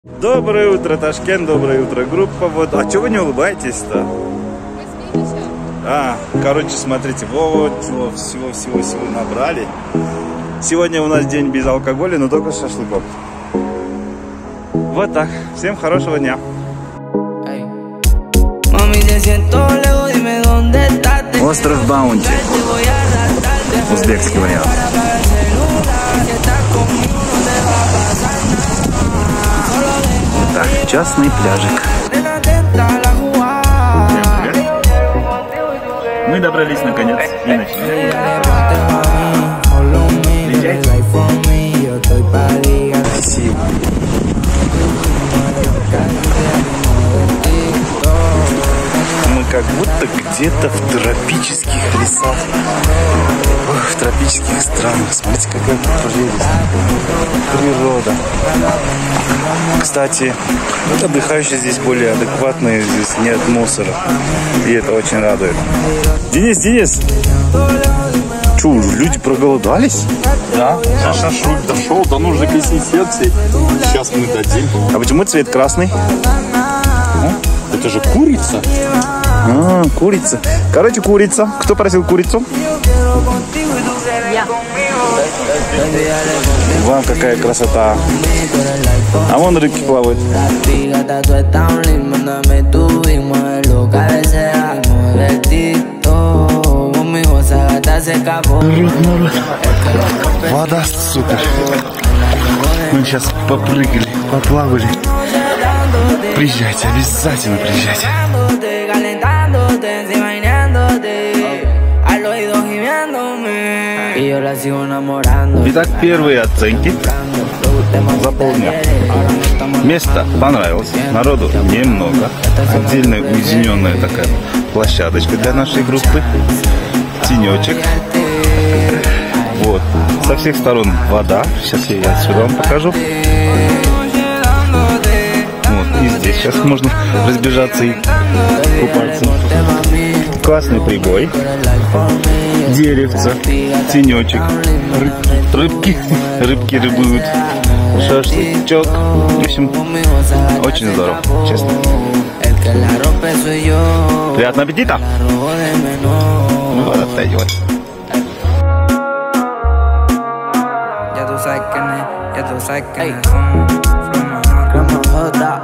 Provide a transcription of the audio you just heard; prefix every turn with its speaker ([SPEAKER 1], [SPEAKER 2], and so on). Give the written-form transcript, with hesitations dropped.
[SPEAKER 1] Доброе утро, Ташкент, доброе утро, группа. Вот, а чего вы не улыбаетесь-то? Короче, смотрите, вот всего набрали. Сегодня у нас день без алкоголя, но только с шашлыком. Вот так. Всем хорошего дня. Остров Баунти. Узбекский вариант. Вот так, частный пляжик. Мы добрались наконец и начали. Красиво. Мы как будто где-то в тропических лесах, в тропических странах. Смотрите, какая прелесть. Природа. Кстати, отдыхающие здесь более адекватные, здесь нет мусора. И это очень радует. Денис! Чё, люди проголодались?
[SPEAKER 2] Да, шашлык дошел до нужной консистенции. Сейчас мы дадим.
[SPEAKER 1] А почему цвет красный?
[SPEAKER 2] Это же курица.
[SPEAKER 1] Курица. Короче, курица. Кто просил курицу?
[SPEAKER 3] Я.
[SPEAKER 1] Вон какая красота. А вон рыбки плавают. Вода супер. Мы сейчас попрыгали, поплавали. Приезжайте, обязательно приезжайте. Итак, первые оценки за полдня. Место понравилось, народу немного. Отдельная уединенная такая площадочка для нашей группы. Тенечек. Вот. Со всех сторон вода. Сейчас я отсюда вам покажу. Вот. И здесь сейчас можно разбежаться и купаться. Классный прибой. Деревца. Тенечек. Рыбки рыбуют. Шашлычок. В общем, очень здорово, честно. Приятного аппетита! Вот отойдет. Ya tú sabes quién es,